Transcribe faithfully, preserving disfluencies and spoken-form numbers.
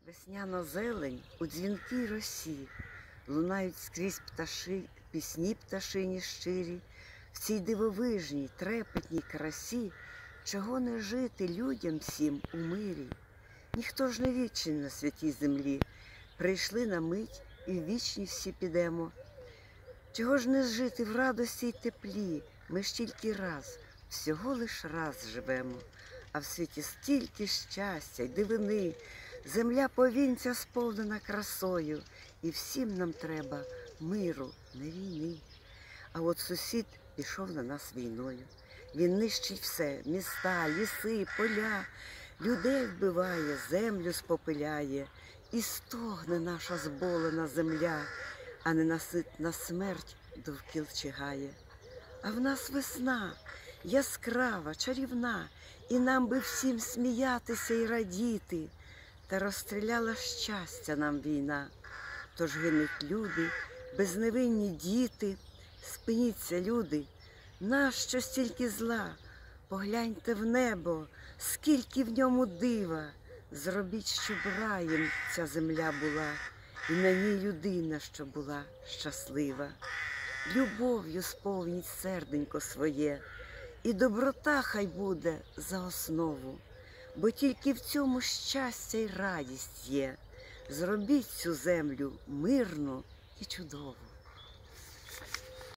Весняна зелень у дзвінкій росі, лунають скрізь пташи, пісні пташині щирі, в цій дивовижній, трепетній красі, чого не жити людям всім у мирі. Ніхто ж не вічний на святій землі, прийшли на мить і в вічні всі підемо. Чого ж не жити в радості й теплі, ми ж тільки раз, всього лиш раз живемо, а в світі стільки щастя й дивини, земля повінця сповнена красою, і всім нам треба миру, не війни. А от сусід пішов на нас війною. Він нищить все, міста, ліси, поля, людей вбиває, землю спопиляє, і стогне наша зболена земля, а ненаситна смерть довкіл чигає. А в нас весна, яскрава, чарівна, і нам би всім сміятися і радіти. Та розстріляла щастя нам війна, тож гинуть люди, безневинні діти. Спиніться, люди, нащо стільки зла? Погляньте в небо, скільки в ньому дива. Зробіть, щоб раєм ця земля була, і на ній людина, що була щаслива. Любов'ю сповніть серденько своє, і доброта хай буде за основу, бо тільки в цьому щастя й радість є. Зробіть цю землю мирну і чудову.